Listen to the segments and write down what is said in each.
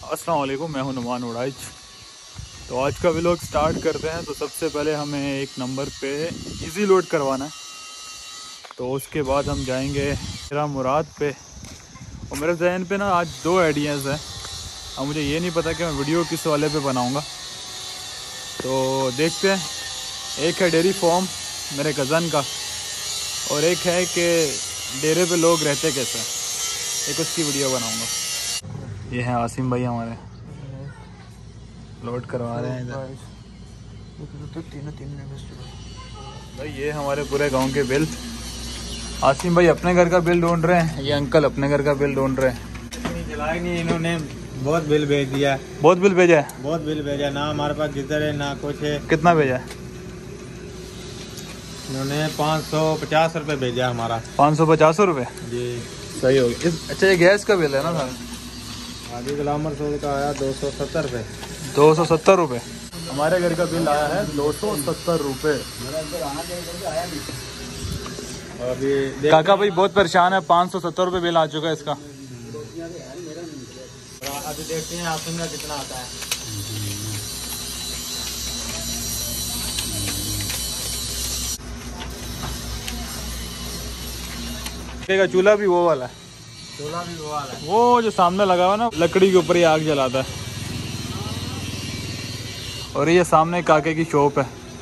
अस्सलाम वालेकुम, मैं हूं नुमान उड़ाइच। तो आज का व्लॉग स्टार्ट करते हैं। तो सबसे पहले हमें एक नंबर पे इजी लोड करवाना है, तो उसके बाद हम जाएंगे मेरा मुराद पे। और मेरे जहन पे ना आज दो आइडियाज़ हैं। अब मुझे ये नहीं पता कि मैं वीडियो किस वाले पे बनाऊंगा, तो देखते हैं। एक है डेयरी फार्म मेरे कज़न का, और एक है कि डेरे पे लोग रहते कैसे, एक उसकी वीडियो बनाऊंगा। ये हैं आसिम भाई हमारे, लोड करवा रहे हैं इधर। भाई ये हमारे पूरे गांव के बिल, आसिम भाई अपने घर का बिल ढूंढ रहे हैं, ये अंकल अपने घर का बिल ढूंढ रहे हैं। जलाए नहीं, इन्होंने बहुत बिल भेज दिया है। बहुत बिल भेजा है? बहुत बिल भेजा, ना हमारे पास गिजर है ना कुछ है। कितना भेजा है? इन्होंने 550 रुपये भेजा हमारा। 550 रुपये जी सही हो गया। अच्छा ये गैस का बिल है ना सर? आगे ग्लामर सोल का आया 270 रुपये। 270 रुपये। हमारे घर का बिल आया है 270 रुपये। अभी काका भाई बहुत परेशान है, 570 रुपये बिल आ चुका है इसका। अभी देखते हैं आप का कितना आता है। चूल्हा भी वो वाला है, चूल्हा भी वो वाला है, वो जो सामने लगा हुआ ना, लकड़ी के ऊपर ही आग जलाता है। और ये सामने काके की शॉप है।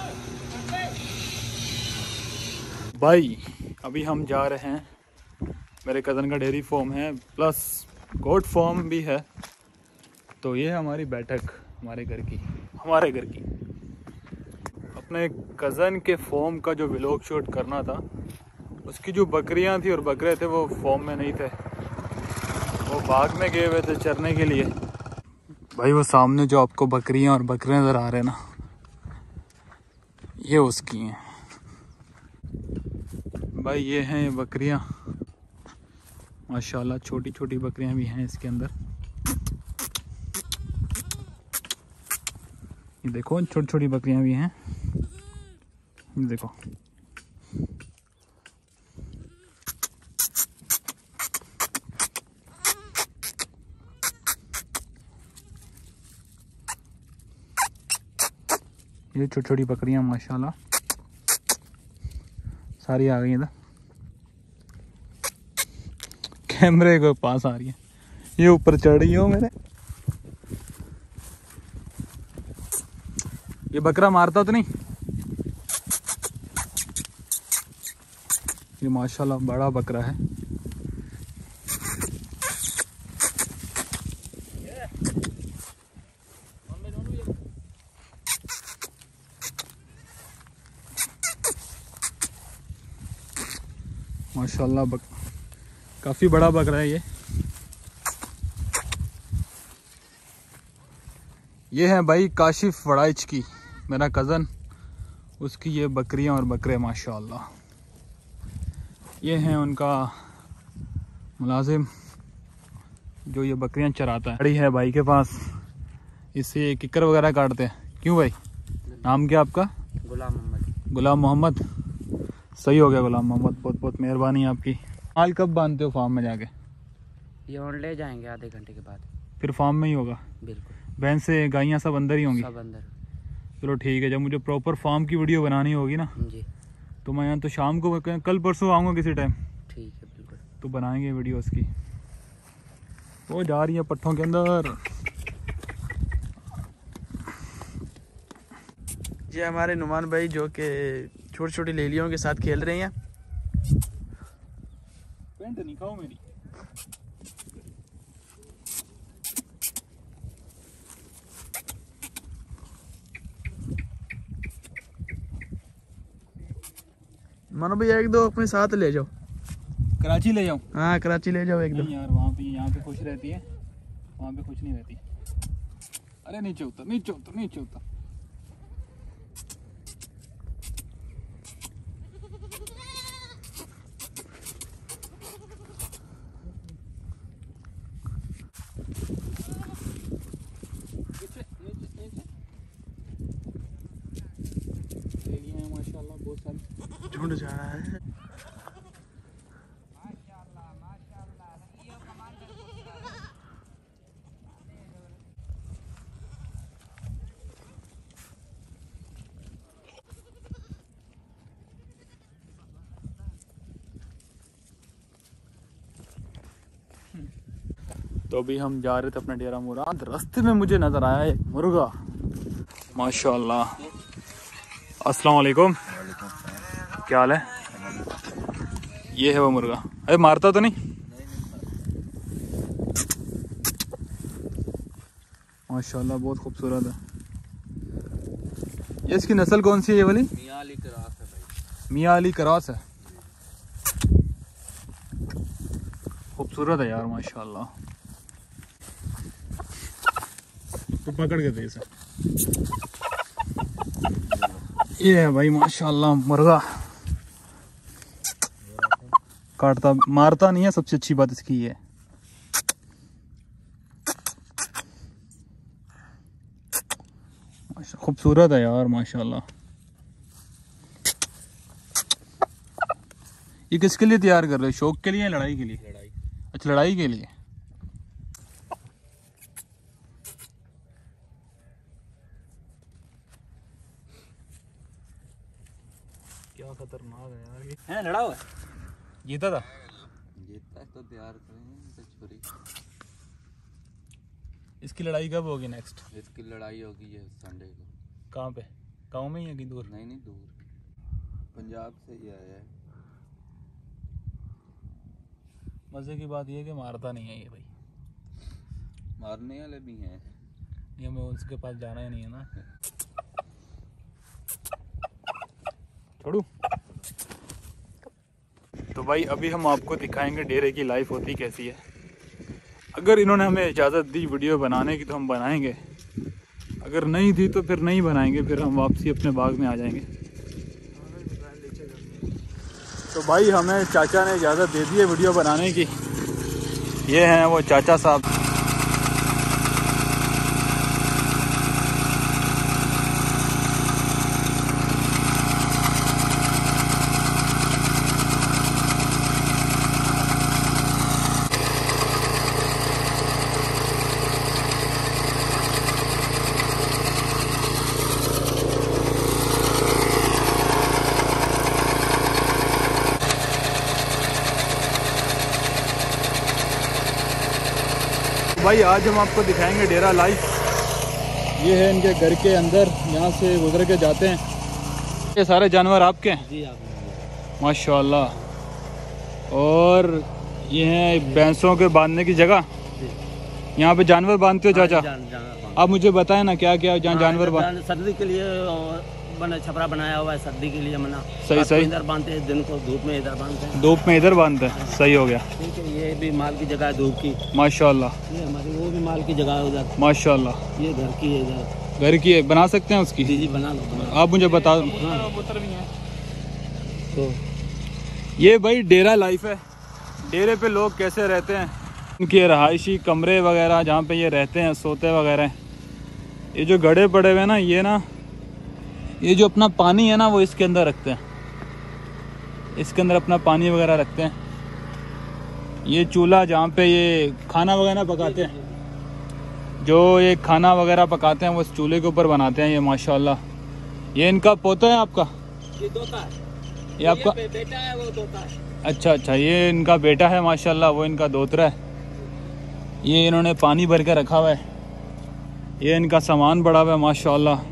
भाई अभी हम जा रहे हैं, मेरे कज़न का डेयरी फार्म है प्लस गोट फार्म भी है। तो ये है हमारी बैठक, हमारे घर की। अपने कज़न के फार्म का जो व्लॉग शूट करना था, उसकी जो बकरियां थी और बकरे थे वो फार्म में नहीं थे, वो बाग में गए हुए थे चरने के लिए। भाई वो सामने जो आपको बकरियां और बकरे नज़र आ रहे हैं ना, ये उसकी हैं। भाई ये हैं ये बकरियां, माशाल्लाह छोटी छोटी बकरियां भी हैं इसके अंदर। ये देखो छोटी छोटी बकरियां भी हैं, ये देखो। ये छोटी छोटी बकरियां माशाल्लाह सारी आ गई इधर। कैमरे के पास आ रही है, ये ऊपर चढ़ रही हो मेरे। ये बकरा मारता तो नहीं? ये माशाल्लाह बड़ा बकरा है। माशाल्लाह काफी बड़ा बकरा है ये है भाई काशिफ वड़ाइच की, मेरा कज़न, उसकी ये बकरियां और बकरे माशाल्लाह। ये हैं उनका मुलाजिम जो ये बकरियां चराता है। गाड़ी है भाई के पास, इससे किकर वगैरह काटते हैं। क्यों भाई, नाम क्या आपका? गुलाम मोहम्मद। गुलाम मोहम्मद, सही हो गया गुलाम मोहम्मद, बहुत बहुत मेहरबानी आपकी। माल कब बांधते हो फार्म में जाके? ये और ले जाएंगे आधे घंटे के बाद। फिर फार्म में ही होगा? बिल्कुल। भैंस से गायें सब अंदर ही होंगी? सब अंदर। चलो ठीक है, जब मुझे प्रॉपर फार्म की वीडियो बनानी होगी ना जी, तो मैं यहाँ तो शाम को कल परसों आऊँगा किसी टाइम, ठीक है बिल्कुल। तो बनाएंगे वीडियो उसकी। वो जा रही है पट्ठों के अंदर। ये हमारे नुमान भाई जो कि छोटी छोटी लेलियों के साथ खेल रहे हैं। पेंट नहीं खाओ मेरी। मानो भैया एक दो अपने साथ ले जाओ। कराची ले जाऊँ? हाँ कराची ले जाओ एक दो। यार वहाँ पे, यहाँ पे खुश रहती है, वहाँ पे खुश नहीं रहती। अरे नीचे उतर, नीचे उतर, नीचे उतर। माशाल्लाह बहुत सारी झुंड जा रहा है। तो अभी हम जा रहे थे अपना डेरा मुराद, रास्ते में मुझे नज़र आया एक मुर्गा माशाल्लाह। अस्सलाम वालेकुम, क्या हाल है? ये है वो मुर्गा। अरे मारता तो नहीं? माशाल्लाह बहुत खूबसूरत है। ये इसकी नस्ल कौन सी है ये वाली? मियाँ अली क्रॉस है भाई। मियाँ अली क्रॉस है। खूबसूरत है यार माशाल्लाह। तो पकड़ के दे इसे। ये है भाई माशाल्लाह मुर्गा, काटता मारता नहीं है, सबसे अच्छी बात इसकी ये है। खूबसूरत है यार माशाल्लाह। ये किसके लिए तैयार कर रहे हो? शौक के लिए या लड़ाई के लिए? लड़ाई। अच्छा लड़ाई के लिए। क्या खतरनाक है यार ये। है लड़ा हुआ? जीता था? जीतता तो तैयार करेंगे तो छुरी। इसकी लड़ाई कब होगी नेक्स्ट? इसकी लड़ाई होगी ये संडे को। कहाँ पे? गाँव में ही है कि दूर? नहीं दूर, पंजाब से ही आया है। मजे की बात ये है कि मारता नहीं है ये भाई। मारने वाले भी हैं, ये हमें उसके पास जाना ही नहीं है ना। छोड़ू। तो भाई अभी हम आपको दिखाएंगे डेरे की लाइफ होती कैसी है। अगर इन्होंने हमें इजाज़त दी वीडियो बनाने की तो हम बनाएंगे, अगर नहीं दी तो फिर नहीं बनाएंगे, फिर हम वापसी अपने बाग में आ जाएंगे। तो भाई हमें चाचा ने इजाज़त दे दी है वीडियो बनाने की। ये हैं वो चाचा साहब। भाई आज हम आपको दिखाएंगे डेरा लाइफ। ये है इनके घर के अंदर, यहाँ से गुजर के जाते हैं। ये सारे जानवर आपके हैं? जी आप। माशाल्लाह। और ये हैं भैंसों के बांधने की जगह। यहाँ पे जानवर बांधते हो चाचा? आप मुझे बताएं ना क्या क्या जहाँ जानवर बांध। सर्दी के लिए बना छपरा बनाया हुआ है, सर्दी के लिए मना। सही सही। इधर बांधते हैं, दिन को धूप में इधर बांधते हैं। धूप में इधर बांधते हैं, सही हो गया। ठीक है, ये भी माल की जगह है धूप की। माशाल्लाह। ये हमारी वो भी माल की जगह है उधर। माशाल्लाह। ये घर की है इधर। घर की है, बना सकते हैं उसकी? जी बना लो। आप मुझे बता। कबूतर भी हैं। तो ये भाई डेरा लाइफ है। डेरे पे लोग कैसे रहते हैं, उनके रहायशी कमरे वगैरह जहाँ पे ये रहते हैं, सोते वगैरह। ये जो गड्ढे पड़े हुए हैं ना, ये जो अपना पानी है ना वो इसके अंदर रखते हैं। इसके अंदर अपना पानी वगैरह रखते हैं। ये चूल्हा जहाँ पे ये खाना वगैरह पकाते हैं, जो ये खाना वगैरह पकाते हैं वो इस चूल्हे के ऊपर बनाते हैं। ये माशाल्लाह। ये इनका पोता है आपका? ये तोता है। ये आपका बेटा है, वो तोता है। अच्छा अच्छा, ये इनका बेटा है माशाल्लाह, वो इनका दोतरा है। ये इन्होंने पानी भर के रखा हुआ है। ये इनका सामान पड़ा हुआ है माशाल्लाह।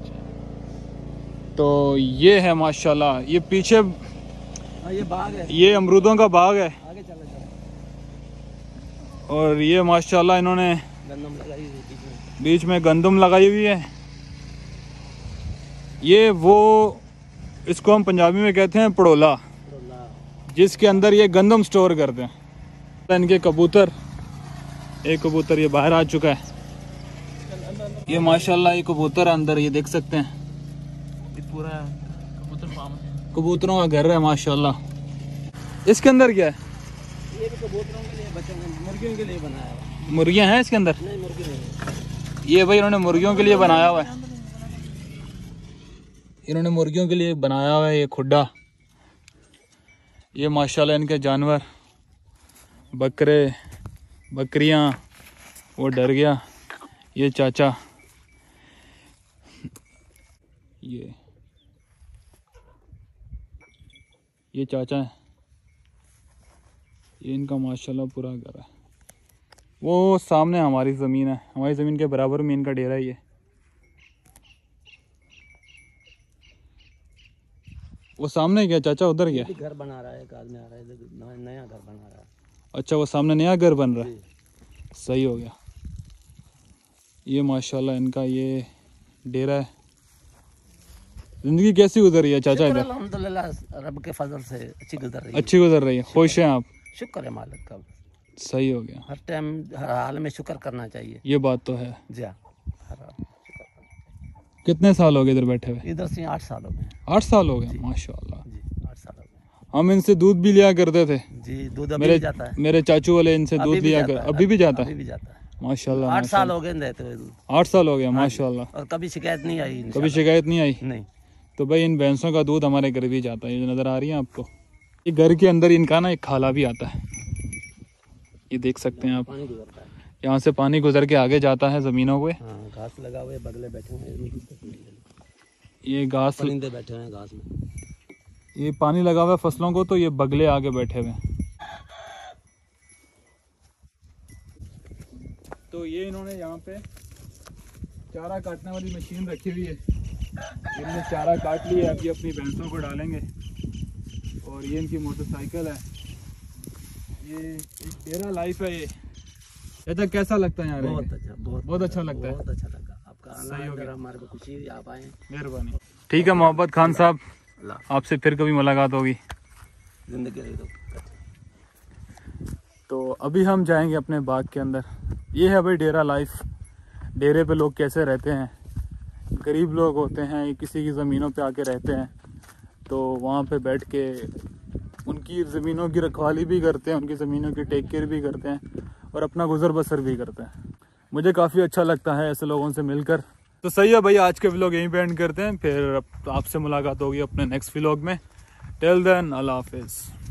तो ये है माशाल्लाह। ये पीछे ये बाग है, ये अमरूदों का बाग है। आगे चलो चलो। और ये माशाल्लाह इन्होंने गंदम लगाई हुई है बीच में गंदम लगाई हुई है। ये वो इसको हम पंजाबी में कहते हैं पड़ोला, जिसके अंदर ये गंदम स्टोर करते हैं। इनके कबूतर, एक कबूतर ये बाहर आ चुका है। ये माशाल्लाह ये कबूतर अंदर, ये देख सकते हैं। ये पूरा कबूतर फार्म है। कबूतरों का घर है माशाल्लाह। इसके अंदर क्या है? ये भी कबूतरों के लिए, बच्चों मुर्गियों के लिए बनाया है। मुर्गियां हैं इसके अंदर? नहीं, मुर्गी नहीं। ये भाई इन्होंने मुर्गियों के लिए बनाया हुआ है। इन्होंने मुर्गियों के लिए बनाया हुआ है ये खुड्डा। ये माशाल्लाह इनके जानवर, बकरे बकरियां। वो डर गया ये चाचा। ये चाचा है। ये इनका माशाल्लाह पूरा घर है। वो सामने हमारी ज़मीन है, हमारी ज़मीन के बराबर में इनका डेरा ही है। वो सामने क्या चाचा, उधर क्या घर बना रहा है, एक आदमी आ रहा है, नया घर बना रहा है। अच्छा, वो सामने नया घर बन रहा है, सही हो गया। ये माशाल्लाह इनका ये डेरा है। जिंदगी कैसी गुजर रही है चाचा इधर? अल्हम्दुलिल्लाह रब के फजल से अच्छी गुजर रही है। अच्छी गुजर रही है, खुश हैं आप? शुक्र है मालिक का। सही हो गया। हर टाइम हर हाल में शुक्र करना चाहिए। ये बात तो है। जी हाँ, हर हाल में शुक्र करना चाहिए। कितने साल हो गए इधर बैठे हुए? इधर से 8 साल हो गए। 8 साल हो गए, माशाल्लाह। जी 8 साल हो गए। हम इनसे दूध भी लिया करते थे जी, दूध अभी भी जाता है। मेरे चाचू वाले इनसे दूध लिया कर, अभी भी जाता है? अभी भी जाता है। माशाल्लाह। 8 साल हो गए देते हुए दूध। 8 साल हो गया, माशाल्लाह। और कभी शिकायत नहीं आई। कभी शिकायत नहीं आई? नहीं। तो भाई इन भैंसों का दूध हमारे घर भी जाता है, ये नज़र आ रही है आपको। ये घर के अंदर इनका ना एक खाला भी आता है, ये देख सकते हैं आप। पानी गुजरता है, यहाँ से पानी गुजर के आगे जाता है ज़मीनों पे। हाँ, घास लगा हुए, बगले बैठे हुए, ये घास, परिंदे बैठे हुए हैं घास में। ये पानी लगा हुआ है फसलों को, तो ये बगले आगे बैठे हुए हैं। तो ये इन्होंने यहाँ पे चारा काटने वाली मशीन रखी हुई है, इन्होंने चारा काट लिया, अभी अपनी भैंसों को डालेंगे। और ये इनकी मोटरसाइकिल है, ये एक डेरा लाइफ है ये। चाचा कैसा लगता है यहाँ? बहुत अच्छा, बहुत अच्छा लगता है। बहुत अच्छा लगा आपका आना। सही हो गया, हमारे को खुशी हुई आप आए, मेहरबानी। ठीक है मोहब्बत खान साहब, आपसे फिर कभी मुलाकात होगी। जिंदगी तो अभी हम जाएंगे अपने बाग के अंदर। ये है भाई डेरा लाइफ। डेरे पे लोग कैसे रहते हैं, गरीब लोग होते हैं, किसी की ज़मीनों पे आके रहते हैं, तो वहाँ पे बैठ के उनकी ज़मीनों की रखवाली भी करते हैं, उनकी ज़मीनों की टेक केयर भी करते हैं और अपना गुजर बसर भी करते हैं। मुझे काफ़ी अच्छा लगता है ऐसे लोगों से मिलकर। तो सही है भाई, आज के व्लॉग यहीं पे एंड करते हैं, फिर आपसे मुलाकात होगी अपने नेक्स्ट व्लॉग में। टिल देन अल्लाह हाफिज़।